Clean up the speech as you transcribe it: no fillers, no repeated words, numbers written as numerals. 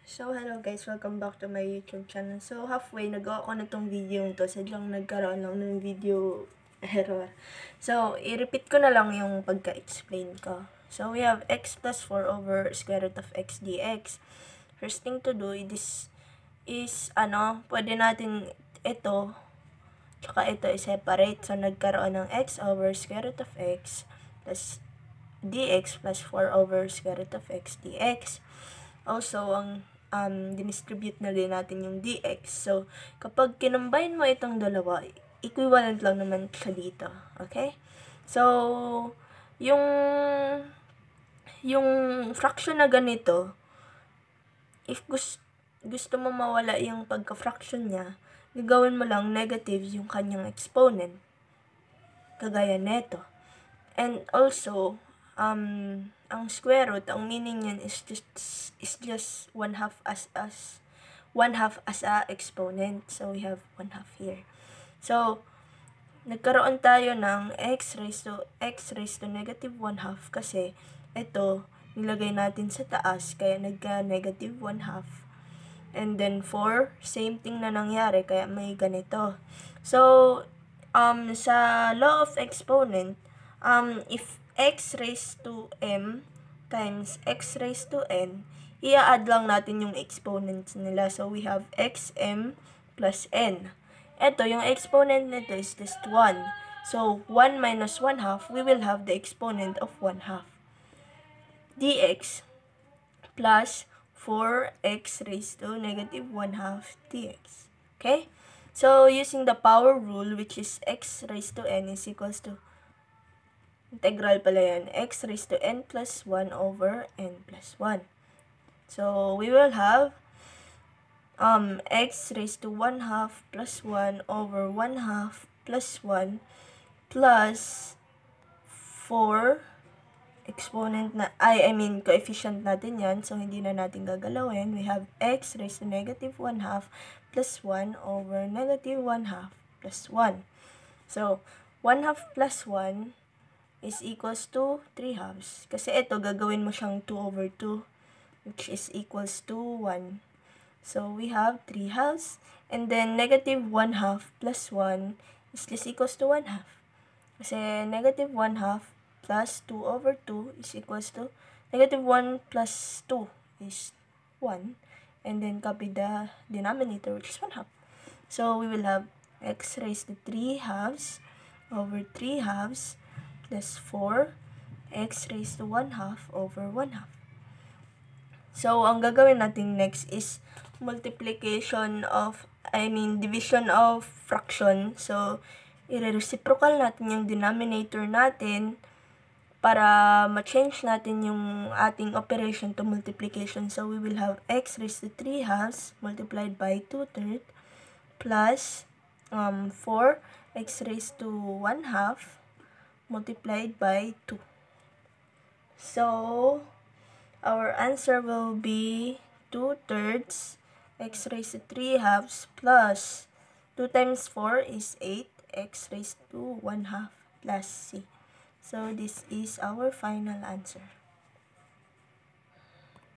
So, hello guys, welcome back to my YouTube channel. So, halfway, nagawa ko na tong video to. Sadyang nagkaroon lang ng video error. So, i-repeat ko na lang yung pagka-explain ko. So, we have x plus 4 over square root of x dx. First thing to do is pwede natin ito, tsaka ito i-separate. So, nagkaroon ng x over square root of x plus dx plus 4 over square root of x dx. Also, dinistribute na din natin yung dx. So, kapag kinambine mo itong dalawa, equivalent lang naman siya dito. Okay? So, yung fraction na ganito, if gusto mo mawala yung pagka-fraction niya, gagawin mo lang negative yung kanyang exponent. Kagaya neto. And also, ang square root, ang meaning niyan is just 1/2 as a exponent. So, we have 1/2 here. So, nagkaroon tayo ng x raised to negative 1/2 kasi ito, nilagay natin sa taas, kaya nagka-negative 1/2. And then 4, same thing na nangyari, kaya may ganito. So, sa law of exponent, if x raised to m times x raised to n, i-add lang natin yung exponents nila. So, we have xm plus n. Ito, yung exponent nito is just 1. So, 1 minus 1/2, we will have the exponent of 1/2. dx plus 4x raised to negative 1/2 dx. Okay? So, using the power rule, which is x raised to n is equals to integral pala yan, x raised to n plus 1 over n plus 1. So, we will have x raised to 1/2 plus 1 over 1/2 plus 1 plus 4 exponent na, coefficient natin yan. So, hindi na natin gagalawin. We have x raised to negative 1/2 plus 1 over negative 1/2 plus 1. So, 1/2 plus 1 is equals to 3/2. Kasi ito, gagawin mo siyang 2 over 2, which is equals to 1. So, we have 3/2. And then, negative 1/2 plus 1 is just equals to 1/2. Kasi negative 1/2 plus 2 over 2 is equals to negative 1 plus 2 is 1. And then, copy the denominator, which is 1/2. So, we will have x raised to 3/2 over 3/2 plus 4 x raised to 1/2 over 1/2. So, ang gagawin natin next is division of fraction. So, i-reciprocal natin yung denominator natin para ma-change natin yung ating operation to multiplication. So, we will have x raised to 3/2 multiplied by 2/3 plus 4 x raised to 1/2 multiplied by 2. So, our answer will be 2/3 x raised to 3/2 plus 2 times 4 is 8 x raised to 1/2 plus c. So, this is our final answer.